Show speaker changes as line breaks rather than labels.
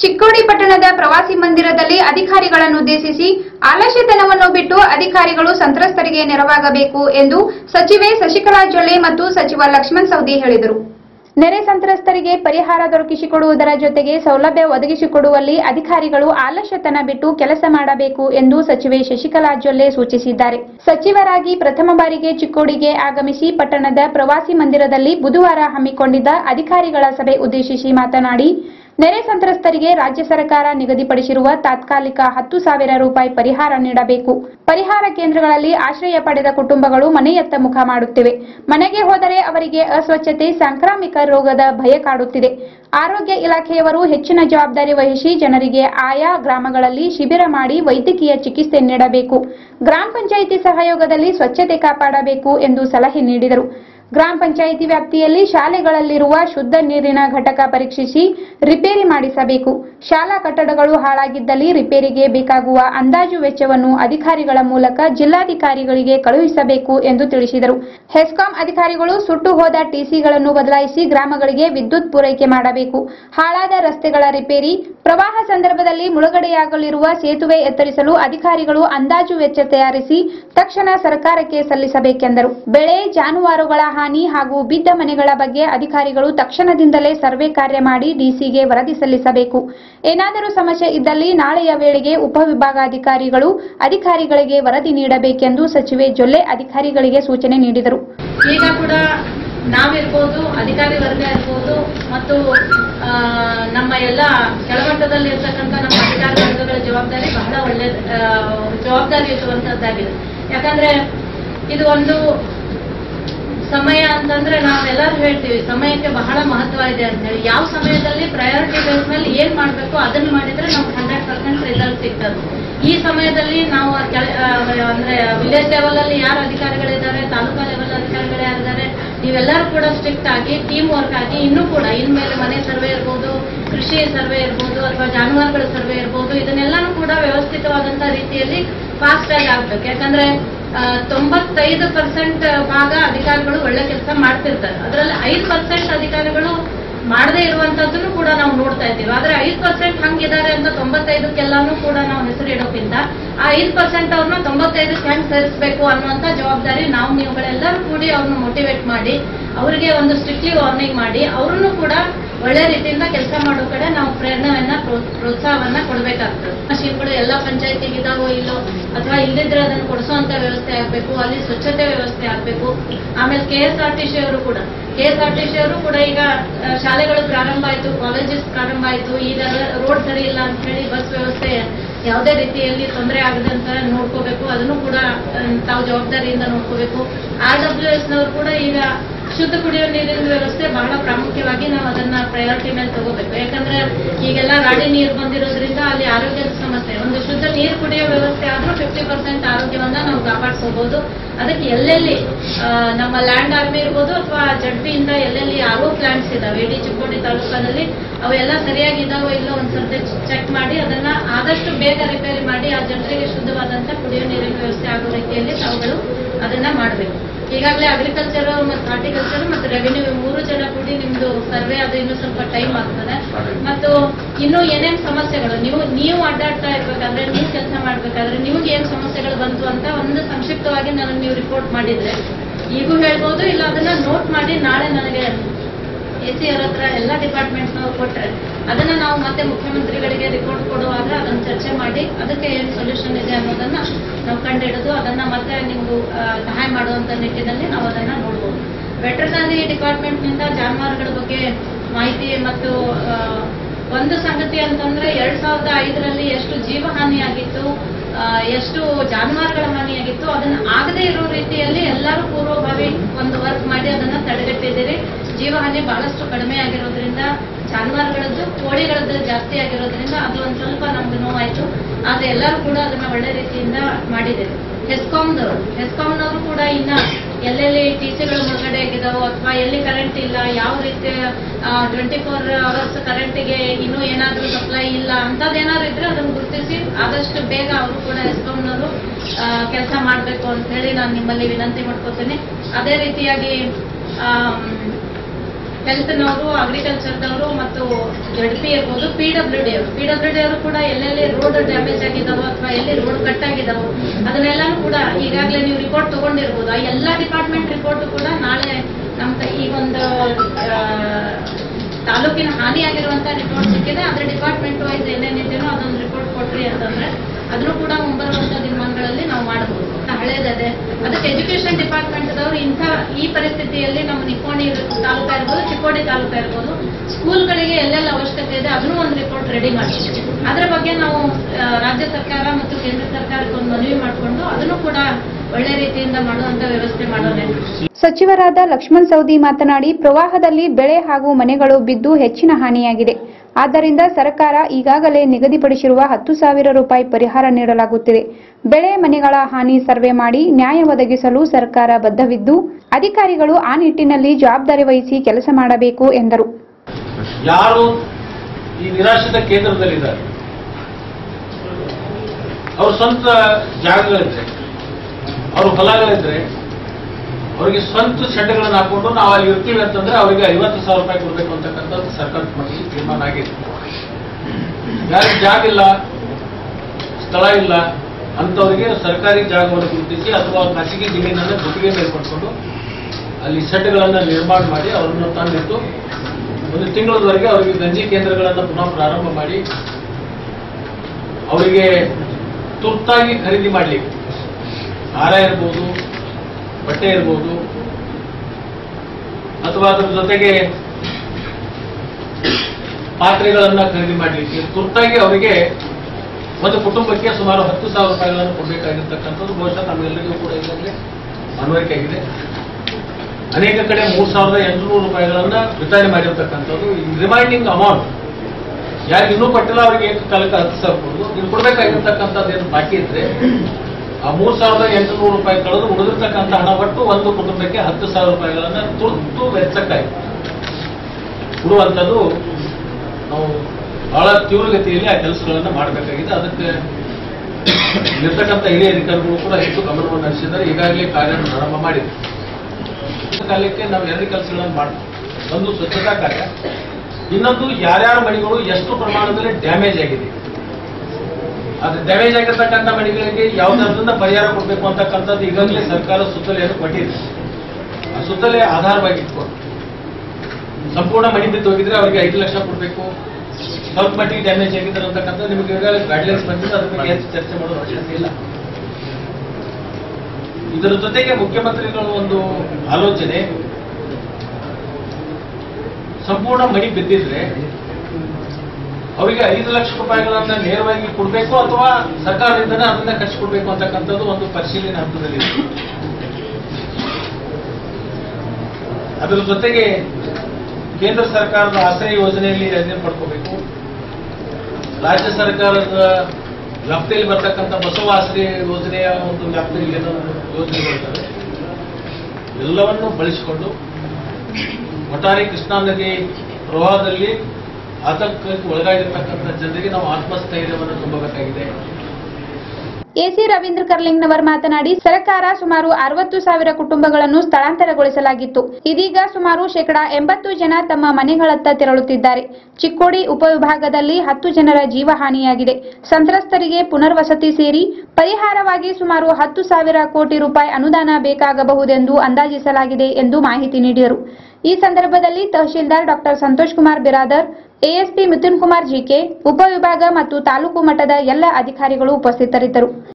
ಚಿಕ್ಕೋಡಿ ಪಟ್ಟಣದ ಪ್ರವಾಸಿ ಮಂದಿರದಲ್ಲಿ ಅಧಿಕಾರಿಗಳನ್ನುದ್ದೇಶಿಸಿ ಆಲಸ್ಯತನವನ್ನು ಬಿಟ್ಟು ಅಧಿಕಾರಿಗಳು ಸಂತ್ರಸ್ತರಿಗೆ ನೆರವಾಗಬೇಕು ಎಂದು ಸಚಿವೆ ಶಶಿಕಲಾ ಜೊಲ್ಲೆ ಮತ್ತು ಸಚಿವ ಲಕ್ಷ್ಮಣ ಸವದಿ ಹೇಳಿದರು. ನೆರೆ ಸಂತ್ರಸ್ತರಿಗೆ ಪರಿಹಾರ ದೊರಕಿಸಿಕೊಡುವುದರ ಜೊತೆಗೆ ಸೌಲಭ್ಯ ಒದಗಿಸಿಕೊಡುವಲ್ಲಿ ಅಧಿಕಾರಿಗಳು ಆಲಸ್ಯತನ ಬಿಟ್ಟು ಕೆಲಸ ಮಾಡಬೇಕು ಎಂದು ಸಚಿವೆ ಶಶಿಕಲಾ ಜೊಲ್ಲೆ ಸೂಚಿಸಿದ್ದಾರೆ. ಸಚಿವರಾಗಿ ಪ್ರಥಮ ಬಾರಿಗೆ ಚಿಕ್ಕೋಡಿಗೆ ಆಗಮಿಸಿ ಪಟ್ಟಣದ ಪ್ರವಾಸಿ ಮಂದಿರದಲ್ಲಿ ಬುಧವಾರ ಹಮ್ಮಿಕೊಂಡಿದ್ದ ಅಧಿಕಾರಿಗಳ ಸಭೆ ಉದ್ದೇಶಿಸಿ ಮಾತನಾಡಿ, ನೆರೆ ಸಂತ್ರಸ್ತರಿಗೆ ರಾಜ್ಯ ಸರ್ಕಾರ ನಿಗದಿಪಡಿಸಿರುವ ತಾತ್ಕಾಲಿಕ 10,000 ರೂಪಾಯಿ ಪರಿಹಾರ ನೀಡಬೇಕು. ಪರಿಹಾರ ಕೇಂದ್ರಗಳಲ್ಲಿ ಆಶ್ರಯ ಪಡೆದ ಕುಟುಂಬಗಳು ಮನೆಯತ್ತ ಮುಖ ಮಾಡುತ್ತಿವೆ. ಮನೆಗೆ ಹೋದರೆ ಅವರಿಗೆ ಅಸ್ವಚ್ಛತೆ, ಸಾಂಕ್ರಾಮಿಕ ರೋಗದ ಭಯ ಕಾಡುತ್ತಿದೆ. ಆರೋಗ್ಯ ಇಲಾಖೆಯವರು ಹೆಚ್ಚಿನ ಜವಾಬ್ದಾರಿ ವಹಿಸಿ ಜನರಿಗೆ ಆಯಾ ಗ್ರಾಮಗಳಲ್ಲಿ ಶಿಬಿರ ಮಾಡಿ ವೈದ್ಯಕೀಯ ಚಿಕಿತ್ಸೆ ನೀಡಬೇಕು. ಗ್ರಾಮ ಪಂಚಾಯಿತಿ ಸಹಯೋಗದಲ್ಲಿ ಸ್ವಚ್ಛತೆ ಕಾಪಾಡಬೇಕು ಎಂದು ಸಲಹೆ ನೀಡಿದರು. ಗ್ರಾಮ ಪಂಚಾಯಿತಿ ವ್ಯಾಪ್ತಿಯಲ್ಲಿ ಶಾಲೆಗಳಲ್ಲಿರುವ ಶುದ್ಧ ನೀರಿನ ಘಟಕ ಪರೀಕ್ಷಿಸಿ ರಿಪೇರಿ ಮಾಡಿಸಬೇಕು. ಶಾಲಾ ಕಟ್ಟಡಗಳು ಹಾಳಾಗಿದ್ದಲ್ಲಿ ರಿಪೇರಿಗೆ ಬೇಕಾಗುವ ಅಂದಾಜು ವೆಚ್ಚವನ್ನು ಅಧಿಕಾರಿಗಳ ಮೂಲಕ ಜಿಲ್ಲಾಧಿಕಾರಿಗಳಿಗೆ ಕಳುಹಿಸಬೇಕು ಎಂದು ತಿಳಿಸಿದರು. ಹೆಸ್ಕಾಂ ಅಧಿಕಾರಿಗಳು ಸುಟ್ಟು ಹೋದ ಟಿಸಿಗಳನ್ನು ಬದಲಾಯಿಸಿ ಗ್ರಾಮಗಳಿಗೆ ವಿದ್ಯುತ್ ಪೂರೈಕೆ ಮಾಡಬೇಕು. ಹಾಳಾದ ರಸ್ತೆಗಳ ರಿಪೇರಿ, ಪ್ರವಾಹ ಸಂದರ್ಭದಲ್ಲಿ ಮುಳುಗಡೆಯಾಗಲಿರುವ ಸೇತುವೆ ಎತ್ತರಿಸಲು ಅಧಿಕಾರಿಗಳು ಅಂದಾಜು ವೆಚ್ಚ ತಯಾರಿಸಿ ತಕ್ಷಣ ಸರ್ಕಾರಕ್ಕೆ ಸಲ್ಲಿಸಬೇಕೆಂದರು. ಬೆಳೆ, ಜಾನುವಾರುಗಳ ಹಾನಿ ಹಾಗೂ ಬಿದ್ದ ಮನೆಗಳ ಬಗ್ಗೆ ಅಧಿಕಾರಿಗಳು ತಕ್ಷಣದಿಂದಲೇ ಸರ್ವೆ ಕಾರ್ಯ ಮಾಡಿ ಡಿಸಿಗೆ ವರದಿ ಸಲ್ಲಿಸಬೇಕು. ಏನಾದರೂ ಸಮಸ್ಯೆ ಇದ್ದಲ್ಲಿ ನಾಳೆಯ ವೇಳೆಗೆ ಉಪವಿಭಾಗಾಧಿಕಾರಿಗಳು ಅಧಿಕಾರಿಗಳಿಗೆ ವರದಿ ನೀಡಬೇಕೆಂದು ಸಚಿವೆ ಜೊಲ್ಲೆ ಅಧಿಕಾರಿಗಳಿಗೆ ಸೂಚನೆ ನೀಡಿದರು.
ಈಗ ಕೂಡ ನಾವಿರ್ಬೋದು, ಅಧಿಕಾರಿ ವರ್ಗ ಇರ್ಬೋದು ಮತ್ತು ನಮ್ಮ ಎಲ್ಲ ಕೆಳಮಟ್ಟದಲ್ಲಿ ಇರ್ತಕ್ಕಂಥ ನಮ್ಮ ಅಧಿಕಾರಿ ವರ್ಗಗಳ ಜವಾಬ್ದಾರಿ ಬಹಳ ಒಳ್ಳೆ ಜವಾಬ್ದಾರಿ ಇರುವಂತದ್ದಾಗಿದೆ. ಯಾಕಂದ್ರೆ ಇದು ಒಂದು ಸಮಯ ಅಂತಂದ್ರೆ ನಾವೆಲ್ಲರೂ ಹೇಳ್ತೀವಿ ಸಮಯಕ್ಕೆ ಬಹಳ ಮಹತ್ವ ಇದೆ ಅಂತ ಹೇಳಿ. ಯಾವ ಸಮಯದಲ್ಲಿ ಪ್ರಯಾರಿಟಿ ಬೇಸ್ ಮೇಲೆ ಏನ್ ಮಾಡ್ಬೇಕು ಅದನ್ನು ಮಾಡಿದ್ರೆ ನಮ್ಗೆ 100% ರಿಸಲ್ಟ್ ಸಿಗ್ತದೆ. ಈ ಸಮಯದಲ್ಲಿ ನಾವು ಅಂದ್ರೆ ವಿಲೇಜ್ ಲೆವೆಲ್ ಅಲ್ಲಿ ಯಾರು ಅಧಿಕಾರಿಗಳಿದ್ದಾರೆ, ತಾಲೂಕಾ ಲೆವೆಲ್ ಅಧಿಕಾರಿಗಳು ಯಾರಿದ್ದಾರೆ, ನೀವೆಲ್ಲರೂ ಕೂಡ ಸ್ಟ್ರಿಕ್ಟ್ ಆಗಿ ಟೀಮ್ ವರ್ಕ್ ಆಗಿ ಇನ್ನೂ ಕೂಡ ಇನ್ಮೇಲೆ ಮನೆ ಸರ್ವೆ ಇರ್ಬೋದು, ಕೃಷಿ ಸರ್ವೆ ಇರ್ಬೋದು ಅಥವಾ ಜಾನುವಾರುಗಳ ಸರ್ವೆ ಇರ್ಬೋದು, ಇದನ್ನೆಲ್ಲಾನು ಕೂಡ ವ್ಯವಸ್ಥಿತವಾದಂತಹ ರೀತಿಯಲ್ಲಿ ಫಾಸ್ಟ್ ಆಗಿ ಆಗ್ಬೇಕು. ಯಾಕಂದ್ರೆ 95% ಭಾಗ ಅಧಿಕಾರಿಗಳು ಒಳ್ಳೆ ಕೆಲಸ ಮಾಡ್ತಿರ್ತಾರೆ. ಅದರಲ್ಲಿ 5% ಅಧಿಕಾರಿಗಳು ಮಾಡದೇ ಇರುವಂತದ್ದನ್ನು ಕೂಡ ನಾವು ನೋಡ್ತಾ ಇದ್ದೀವಿ. ಆದ್ರೆ 5% ಹಂಗಿದ್ದಾರೆ ಅಂತ 95ಕ್ಕೆಲ್ಲಾನು ಕೂಡ ನಾವು ಹೆಸರಿಡೋಕ್ಕಿಂತ ಆ 5% ಅವ್ರನ್ನ 95ಕ್ಕೆ ಹೆಂಗ್ ಸೇರಿಸಬೇಕು ಅನ್ನುವಂತ ಜವಾಬ್ದಾರಿ ನಾವು ನೀವುಗಳೆಲ್ಲರೂ ಕೂಡಿ ಅವ್ರನ್ನ ಮೋಟಿವೇಟ್ ಮಾಡಿ ಅವರಿಗೆ ಒಂದು ಸ್ಟ್ರಿಕ್ಟ್ಲಿ ವಾರ್ನಿಂಗ್ ಮಾಡಿ ಅವ್ರನ್ನು ಕೂಡ ಒಳ್ಳೆ ರೀತಿಯಿಂದ ಕೆಲಸ ಮಾಡೋ ಕಡೆ ನಾವು ಪ್ರೇರಣೆಯನ್ನ ಪ್ರೋತ್ಸಾಹವನ್ನ ಕೊಡಬೇಕಾಗ್ತದೆ. ಮಷೀನ್ಗಳು ಎಲ್ಲ ಪಂಚಾಯತಿಗೆ ಇದಾವೋ ಇಲ್ಲೋ ಅಥವಾ ಇಲ್ಲದಿದ್ರೆ ಅದನ್ನು ಕೊಡಿಸುವಂತ ವ್ಯವಸ್ಥೆ ಆಗ್ಬೇಕು, ಅಲ್ಲಿ ಸ್ವಚ್ಛತೆ ವ್ಯವಸ್ಥೆ ಆಗ್ಬೇಕು. ಆಮೇಲೆ KSRTC ಅವರು ಕೂಡ ಈಗ ಶಾಲೆಗಳು ಪ್ರಾರಂಭ ಆಯ್ತು, ಕಾಲೇಜಸ್ ಪ್ರಾರಂಭ ಆಯ್ತು. ಈಗ ರೋಡ್ ಸರಿ ಇಲ್ಲ ಅಂತ ಹೇಳಿ ಬಸ್ ವ್ಯವಸ್ಥೆ ಯಾವುದೇ ರೀತಿಯಲ್ಲಿ ತೊಂದರೆ ಆಗದಂತ ನೋಡ್ಕೋಬೇಕು. ಅದನ್ನು ಕೂಡ ತಾವು ಜವಾಬ್ದಾರಿಯಿಂದ ನೋಡ್ಕೋಬೇಕು. RWS ನವರು ಕೂಡ ಈಗ ಶುದ್ಧ ಕುಡಿಯುವ ನೀರಿನ ವ್ಯವಸ್ಥೆ ಬಹಳ ಪ್ರಾಮುಖ್ಯವಾಗಿ ನಾವು ಅದನ್ನ ಪ್ರಯಾರಿಟಿ ಮೇಲೆ ತಗೋಬೇಕು. ಯಾಕಂದ್ರೆ ಈಗೆಲ್ಲ ರಾಡಿ ನೀರು ಬಂದಿರೋದ್ರಿಂದ ಅಲ್ಲಿ ಆರೋಗ್ಯದ ಸಮಸ್ಯೆ. ಒಂದು ಶುದ್ಧ ನೀರು ಕುಡಿಯೋ ವ್ಯವಸ್ಥೆ ಆದ್ರೂ 50% ಆರೋಗ್ಯವನ್ನ ನಾವು ಕಾಪಾಡಿಸಬಹುದು. ಅದಕ್ಕೆ ಎಲ್ಲೆಲ್ಲಿ ನಮ್ಮ ಲ್ಯಾಂಡ್ ಆರ್ಮಿ ಇರ್ಬೋದು ಅಥವಾ ಜಡ್ಪಿಯಿಂದ ಎಲ್ಲೆಲ್ಲಿ RO ಪ್ಲಾಂಟ್ಸ್ ಇದಾವೆ ಇಡೀ ಚಿಕ್ಕೋಡಿ ತಾಲೂಕಿನಲ್ಲಿ ಅವೆಲ್ಲ ಸರಿಯಾಗಿ ಇದಾವೋ ಇಲ್ಲೋ ಒಂದ್ಸರ್ತಿ ಚೆಕ್ ಮಾಡಿ ಅದನ್ನ ಆದಷ್ಟು ಬೇಗ ರಿಪೇರಿ ಮಾಡಿ ಆ ಜನರಿಗೆ ಶುದ್ಧವಾದಂತ ಕುಡಿಯೋ ನೀರಿನ ವ್ಯವಸ್ಥೆ ಆಗೋ ರೀತಿಯಲ್ಲಿ ತಾವುಗಳು ಅದನ್ನ ಮಾಡಬೇಕು. ಈಗಾಗಲೇ ಅಗ್ರಿಕಲ್ಚರ್ ಮತ್ತು ಹಾರ್ಟಿಕಲ್ಚರ್ ಮತ್ತು ರೆವಿನ್ಯೂ 3 ಜನ ಕೂಡಿ ನಿಮ್ದು ಸರ್ವೆ ಅದು ಇನ್ನೂ ಸ್ವಲ್ಪ ಟೈಮ್ ಆಗ್ತದೆ. ಮತ್ತು ಇನ್ನೂ ಏನೇನು ಸಮಸ್ಯೆಗಳು ನೀವು ಅಡ್ಡಾಡ್ತಾ ಇರ್ಬೇಕಾದ್ರೆ, ನೀವು ಕೆಲಸ ಮಾಡ್ಬೇಕಾದ್ರೆ ನಿಮ್ಗೆ ಏನ್ ಸಮಸ್ಯೆಗಳು ಬಂತು ಅಂತ ಒಂದು ಸಂಕ್ಷಿಪ್ತವಾಗಿ ನನಗೆ ನೀವು ರಿಪೋರ್ಟ್ ಮಾಡಿದ್ರೆ ಈಗೂ ಹೇಳ್ಬೋದು, ಇಲ್ಲ ಅದನ್ನ ನೋಟ್ ಮಾಡಿ ನಾಳೆ ನನಗೆ AC ಅವರ ಹತ್ರ ಎಲ್ಲ ಡಿಪಾರ್ಟ್ಮೆಂಟ್ನವ್ರು ಕೊಟ್ಟರೆ ಅದನ್ನ ನಾವು ಮತ್ತೆ ಮುಖ್ಯಮಂತ್ರಿಗಳಿಗೆ ರಿಪೋರ್ಟ್ ಕೊಡುವಾಗ ಅದನ್ನ ಚರ್ಚೆ ಮಾಡಿ ಅದಕ್ಕೆ ಏನು ಸೊಲ್ಯೂಷನ್ ಇದೆ ಅನ್ನೋದನ್ನ ನಾವು ಕಂಡುಹಿಡಿದು ಅದನ್ನ ಮತ್ತೆ ನಿಮ್ಗೂ ಸಹಾಯ ಮಾಡುವಂತ ನಿಟ್ಟಿನಲ್ಲಿ ನಾವು ಅದನ್ನ ನೋಡ್ಬೋದು. ವೆಟರ್ನರಿ ಡಿಪಾರ್ಟ್ಮೆಂಟ್ನಿಂದ ಜಾನುವಾರುಗಳ ಬಗ್ಗೆ ಮಾಹಿತಿ ಮತ್ತು ಒಂದು ಸಂಗತಿ ಅಂತಂದ್ರೆ 2005ರಲ್ಲಿ ಎಷ್ಟು ಜೀವಹಾನಿಯಾಗಿತ್ತು, ಎಷ್ಟು ಜಾನುವಾರುಗಳ ಹಾನಿಯಾಗಿತ್ತು, ಅದನ್ನ ಆಗದೇ ಇರೋ ರೀತಿಯಲ್ಲಿ ಎಲ್ಲರೂ ಪೂರ್ವಭಾವಿ ಒಂದು ವರ್ಕ್ ಮಾಡಿ ಅದನ್ನ ತಡೆಗಟ್ಟಿದ್ದೀರಿ. ಜೀವಹಾನಿ ಬಹಳಷ್ಟು ಕಡಿಮೆ ಆಗಿರೋದ್ರಿಂದ ಜಾನುವಾರುಗಳದ್ದು ಕೋಳಿಗಳದ್ದು ಜಾಸ್ತಿ ಆಗಿರೋದ್ರಿಂದ ಅದು ಒಂದ್ ಸ್ವಲ್ಪ ನಮ್ಗೆ ನೋವಾಯ್ತು. ಆದ್ರೆ ಎಲ್ಲರೂ ಕೂಡ ಅದನ್ನ ಒಳ್ಳೆ ರೀತಿಯಿಂದ ಮಾಡಿದ್ದಾರೆ. ಹೆಸ್ಕಾಂನವರು ಕೂಡ ಇನ್ನ ಎಲ್ಲೆಲ್ಲಿ ಟಿಸಿಗಳು ಮುಳುಗಡೆ ಆಗಿದಾವೋ ಅಥವಾ ಎಲ್ಲಿ ಕರೆಂಟ್ ಇಲ್ಲ, ಯಾವ ರೀತಿಯ 24 hours ಕರೆಂಟಿಗೆ ಇನ್ನೂ ಏನಾದ್ರೂ ಸಪ್ಲೈ ಇಲ್ಲ ಅಂತದೇನಾದ್ರು ಇದ್ರೆ ಅದನ್ನು ಗುರುತಿಸಿ ಆದಷ್ಟು ಬೇಗ ಅವರು ಕೂಡ ಹೆಸ್ಕಾಂನವರು ಕೆಲಸ ಮಾಡಬೇಕು ಅಂತ ಹೇಳಿ ನಾನು ನಿಮ್ಮಲ್ಲಿ ವಿನಂತಿ ಮಾಡ್ಕೋತೀನಿ. ಅದೇ ರೀತಿಯಾಗಿ ಹೆಲ್ತ್ನವರು, ಅಗ್ರಿಕಲ್ಚರ್ದವರು ಮತ್ತು ZP ಇರ್ಬೋದು, PWD ಅವರು ಕೂಡ ಎಲ್ಲೆಲ್ಲಿ ರೋಡ್ ಡ್ಯಾಮೇಜ್ ಆಗಿದಾವೋ ಅಥವಾ ಎಲ್ಲಿ ರೋಡ್ ಕಟ್ ಆಗಿದಾವೋ ಅದನ್ನೆಲ್ಲಾನು ಕೂಡ ಈಗಾಗಲೇ ನೀವು ರಿಪೋರ್ಟ್ ತಗೊಂಡಿರ್ಬೋದು. ಆ ಎಲ್ಲಾ ಡಿಪಾರ್ಟ್ಮೆಂಟ್ ರಿಪೋರ್ಟ್ ಕೂಡ ನಾಳೆ ನಮ್ಮ ಈ ಒಂದು ತಾಲೂಕಿನ ಹಾನಿಯಾಗಿರುವಂತಹ ರಿಪೋರ್ಟ್ ಸಿಕ್ಕಿದೆ. ಅದ್ರ ಡಿಪಾರ್ಟ್ಮೆಂಟ್ ವೈಸ್ ಏನೇನಿದೆಯೋ ಅದೊಂದು ರಿಪೋರ್ಟ್ ಕೊಟ್ರಿ ಅಂತಂದ್ರೆ ಅದನ್ನು ಕೂಡ ಮುಂಬರುವಂತಹ ದಿನಮಾನಗಳಲ್ಲಿ ನಾವು ಮಾಡಬಹುದು. ಹಳೇದದೆ ಅದಕ್ಕೆ ಎಜುಕೇಶನ್ ಡಿಪಾರ್ಟ್ಮೆಂಟ್ದವರು ಈ ಪರಿಸ್ಥಿತಿಯಲ್ಲಿ ನಮ್ಮ ನಿಕ್ಕೋಣಿ ತಾಲೂಕಾ ಇರ್ಬೋದು, ಚಿಕ್ಕೋಡಿ ತಾಲೂಕಾ ಇರ್ಬೋದು, ಸ್ಕೂಲ್ಗಳಿಗೆ ಎಲ್ಲೆಲ್ಲ ಅವಶ್ಯಕತೆ ಇದೆ ಅದನ್ನು ಒಂದು ರಿಪೋರ್ಟ್ ರೆಡಿ ಮಾಡಿ ಅದರ ಬಗ್ಗೆ ನಾವು ರಾಜ್ಯ ಸರ್ಕಾರ ಮತ್ತು ಕೇಂದ್ರ ಸರ್ಕಾರಕ್ಕೆ ಒಂದು ಮನವಿ ಮಾಡಿಕೊಂಡು ಅದನ್ನು ಕೂಡ ಒಳ್ಳೆ ರೀತಿಯಿಂದ ಮಾಡುವಂತ ವ್ಯವಸ್ಥೆ ಮಾಡೋಣ.
ಸಚಿವರಾದ ಲಕ್ಷ್ಮಣ್ ಸವದಿ ಮಾತನಾಡಿ, ಪ್ರವಾಹದಲ್ಲಿ ಬೆಳೆ ಹಾಗೂ ಮನೆಗಳು ಬಿದ್ದು ಹೆಚ್ಚಿನ ಹಾನಿಯಾಗಿದೆ. ಆದ್ದರಿಂದ ಸರ್ಕಾರ ಈಗಾಗಲೇ ನಿಗದಿಪಡಿಸಿರುವ 10,000 ರೂಪಾಯಿ ಪರಿಹಾರ ನೀಡಲಾಗುತ್ತಿದೆ. ಬೆಳೆ ಮನೆಗಳ ಹಾನಿ ಸರ್ವೆ ಮಾಡಿ ನ್ಯಾಯ ಒದಗಿಸಲು ಸರ್ಕಾರ ಬದ್ಧವಿದ್ದು ಅಧಿಕಾರಿಗಳು ಆ ನಿಟ್ಟಿನಲ್ಲಿ ಜವಾಬ್ದಾರಿ ವಹಿಸಿ ಕೆಲಸ ಮಾಡಬೇಕು ಎಂದರು.
ಯಾರು ಈ ನಿರಾಶ್ರಿತ ಕೇಂದ್ರದಲ್ಲಿದ್ದಾರೆ ಅವ್ರ ಸ್ವಂತ ಜಾಗಗಳಿದ್ರೆ, ಅವ್ರ ಹೊಲಗಳಿದ್ರೆ ಅವರಿಗೆ ಸ್ವಂತ ಶೆಡ್ಗಳನ್ನು ಹಾಕೊಂಡು ನಾವು ಅಲ್ಲಿ ಇರ್ತೀವಿ ಅಂತಂದ್ರೆ ಅವರಿಗೆ 50,000 ರೂಪಾಯಿ ಕೊಡಬೇಕು ಅಂತಕ್ಕಂಥದ್ದು ಸರ್ಕಾರದ ಮಟ್ಟಿಗೆ ತೀರ್ಮಾನ ಆಗಿದೆ. ಯಾರಿಗೆ ಜಾಗ ಇಲ್ಲ, ಸ್ಥಳ ಇಲ್ಲ ಅಂತವರಿಗೆ ಸರ್ಕಾರಿ ಜಾಗವನ್ನು ಗುರುತಿಸಿ ಅಥವಾ ಖಾಸಗಿ ಜಮೀನನ್ನು ಗುತ್ತಿಗೆ ಮೇಲ್ಪಡ್ಕೊಂಡು ಅಲ್ಲಿ ಶೆಡ್ಗಳನ್ನು ನಿರ್ಮಾಣ ಮಾಡಿ ಅವರನ್ನು ತಂದಿಟ್ಟು 1 ತಿಂಗಳವರೆಗೆ ಅವರಿಗೆ ಗಂಜಿ ಕೇಂದ್ರಗಳನ್ನು ಪುನಃ ಪ್ರಾರಂಭ ಮಾಡಿ ಅವರಿಗೆ ತುರ್ತಾಗಿ ಖರೀದಿ ಮಾಡಲಿಕ್ಕೆ ಆಹಾರ ಇರ್ಬೋದು, ಬಟ್ಟೆ ಇರ್ಬೋದು, ಅಥವಾ ಅದರ ಜೊತೆಗೆ ಪಾತ್ರೆಗಳನ್ನ ಖರೀದಿ ಮಾಡಲಿಕ್ಕೆ ತುರ್ತಾಗಿ ಅವರಿಗೆ ಒಂದು ಕುಟುಂಬಕ್ಕೆ ಸುಮಾರು 10,000 ರೂಪಾಯಿಗಳನ್ನು ಕೊಡಬೇಕಾಗಿರ್ತಕ್ಕಂಥದ್ದು ಬಹುಶಃ ನಮ್ಮೆಲ್ಲರಿಗೂ ಕೂಡ ಈಗಾಗಲೇ ಮನವರಿಕೆ ಆಗಿದೆ. ಅನೇಕ ಕಡೆ 3,800 ರೂಪಾಯಿಗಳನ್ನ ವಿತರಣೆ ಮಾಡಿರ್ತಕ್ಕಂಥದ್ದು. ರಿಮೈಂಡಿಂಗ್ ಅಮೌಂಟ್ ಯಾರಿಗೆ ಇನ್ನೂ ಕೊಟ್ಟಿಲ್ಲ ಅವರಿಗೆ ಏಕಕಾಲಕ್ಕೆ 10,000 ಕೊಡೋದು. ನೀವು ಕೊಡಬೇಕಾಗಿರ್ತಕ್ಕಂಥದ್ದು ಏನು ಬಾಕಿ ಇದ್ರೆ ಆ 3,800 ರೂಪಾಯಿ ಕಳೆದು ಉಳಿದಿರ್ತಕ್ಕಂಥ ಹಣ ಒಟ್ಟು ಒಂದು ಕುಟುಂಬಕ್ಕೆ 10,000 ರೂಪಾಯಿಗಳನ್ನ ತುರ್ತು ವೆಚ್ಚಕ್ಕಾಗಿ ಕೊಡುವಂಥದ್ದು ನಾವು ಬಹಳ ತೀವ್ರಗತಿಯಲ್ಲಿ ಆ ಕೆಲಸಗಳನ್ನ ಮಾಡಬೇಕಾಗಿದೆ. ಅದಕ್ಕೆ ಇರ್ತಕ್ಕಂಥ ಹಿರಿಯ ಅಧಿಕಾರಿಗಳು ಕೂಡ ಹೆಚ್ಚು ಗಮನವನ್ನು ಹರಿಸಿದ್ದಾರೆ. ಈಗಾಗಲೇ ಕಾರ್ಯ ಪ್ರಾರಂಭ ಮಾಡಿದೆ. ಕಾಲಕ್ಕೆ ನಾವು 2 ಕೆಲಸಗಳನ್ನು ಮಾಡ್ತೀವಿ. ಒಂದು ಸ್ವಚ್ಛತಾ ಕಾರ್ಯ, ಇನ್ನೊಂದು ಯಾರ್ಯಾರ ಮನೆಗಳು ಎಷ್ಟು ಪ್ರಮಾಣದಲ್ಲಿ ಡ್ಯಾಮೇಜ್ ಆಗಿದೆ, ಅದು ಡ್ಯಾಮೇಜ್ ಆಗಿರ್ತಕ್ಕಂಥ ಮನೆಗಳಿಗೆ ಯಾವ ತರದಿಂದ ಪರಿಹಾರ ಕೊಡಬೇಕು ಅಂತಕ್ಕಂಥದ್ದು ಈಗಾಗಲೇ ಸರ್ಕಾರ ಸುತ್ತಲೆಯನ್ನು ಕೊಟ್ಟಿದೆ. ಆ ಸುತ್ತಲೆ ಆಧಾರವಾಗಿ ಇಟ್ಕೊಂಡು ಸಂಪೂರ್ಣ ಮನೆ ಬಿದ್ದು ಹೋಗಿದ್ರೆ ಅವರಿಗೆ 5 ಲಕ್ಷ ಕೊಡಬೇಕು, ಸ್ವಲ್ಪ ಮಟ್ಟಿಗೆ ಡ್ಯಾಮೇಜ್ ಆಗಿದ್ದಾರೆ ಅಂತಕ್ಕಂಥ ನಿಮಗೆ ಈಗಾಗಲೇ ಗೈಡ್ಲೈನ್ಸ್ ಬಂದಿದೆ. ಅದ್ರ ಬಗ್ಗೆ ಹೆಚ್ಚು ಚರ್ಚೆ ಮಾಡೋ ಅವಶ್ಯಕತೆ ಇಲ್ಲ. ಇದರ ಜೊತೆಗೆ ಮುಖ್ಯಮಂತ್ರಿಗಳ ಒಂದು ಆಲೋಚನೆ, ಸಂಪೂರ್ಣ ಮನೆ ಬಿದ್ದಿದ್ರೆ ಅವರಿಗೆ 5 ಲಕ್ಷ ರೂಪಾಯಿಗಳನ್ನ ನೇರವಾಗಿ ಕೊಡಬೇಕು ಅಥವಾ ಸರ್ಕಾರದಿಂದನೇ ಅದನ್ನ ಖರ್ಚು ಕೊಡಬೇಕು ಅಂತಕ್ಕಂಥದ್ದು ಒಂದು ಪರಿಶೀಲನೆ ಹಂತದಲ್ಲಿದೆ. ಅದರ ಜೊತೆಗೆ ಕೇಂದ್ರ ಸರ್ಕಾರದ ಆಶ್ರಯ ಯೋಜನೆಯಲ್ಲಿ ಅರ್ಜಿ ಪಡ್ಕೋಬೇಕು. ರಾಜ್ಯ ಸರ್ಕಾರದ ವ್ಯಾಪ್ತಿಯಲ್ಲಿ ಬರ್ತಕ್ಕಂಥ ಬಸವ ಆಶ್ರಯ ಯೋಜನೆಯ ಒಂದು ವ್ಯಾಪ್ತಿಯಲ್ಲಿ ಏನೋ ಯೋಜನೆಗಳಿದ್ದಾವೆ, ಎಲ್ಲವನ್ನೂ ಬಳಸಿಕೊಂಡು ಒಟ್ಟಾರೆ ಕೃಷ್ಣಾ ನದಿ ಪ್ರವಾಹದಲ್ಲಿ ಆತಂಕಕ್ಕೆ ಒಳಗಾಗಿರ್ತಕ್ಕಂಥ ಜನರಿಗೆ ನಾವು ಆತ್ಮಸ್ಥೈರ್ಯವನ್ನು ತುಂಬಬೇಕಾಗಿದೆ.
ಎಸಿ ರವೀಂದ್ರ ಕರ್ಲಿಂಗ್ನವರ್ ಮಾತನಾಡಿ, ಸರ್ಕಾರ ಸುಮಾರು 60,000 ಕುಟುಂಬಗಳನ್ನು ಸ್ಥಳಾಂತರಗೊಳಿಸಲಾಗಿತ್ತು. ಇದೀಗ ಸುಮಾರು 80% ಜನ ತಮ್ಮ ಮನೆಗಳತ್ತ ತೆರಳುತ್ತಿದ್ದಾರೆ. ಚಿಕ್ಕೋಡಿ ಉಪವಿಭಾಗದಲ್ಲಿ 10 ಜನರ ಜೀವಹಾನಿಯಾಗಿದೆ. ಸಂತ್ರಸ್ತರಿಗೆ ಪುನರ್ವಸತಿ ಸೇರಿ ಪರಿಹಾರವಾಗಿ ಸುಮಾರು 10,000 ಕೋಟಿ ರೂಪಾಯಿ ಅನುದಾನ ಬೇಕಾಗಬಹುದೆಂದು ಅಂದಾಜಿಸಲಾಗಿದೆ ಎಂದು ಮಾಹಿತಿ ನೀಡಿದರು. ಈ ಸಂದರ್ಭದಲ್ಲಿ ತಹಶೀಲ್ದಾರ್ ಡಾ ಸಂತೋಷ್ ಕುಮಾರ್ ಬಿರಾದರ್, ಎಎಸ್ಪಿ ಮಿಥುನ್ ಕುಮಾರ್ ಜಿಕೆ, ಉಪವಿಭಾಗ ಮತ್ತು ತಾಲೂಕು ಮಟ್ಟದ ಎಲ್ಲ ಅಧಿಕಾರಿಗಳು ಉಪಸ್ಥಿತರಿದ್ದರು.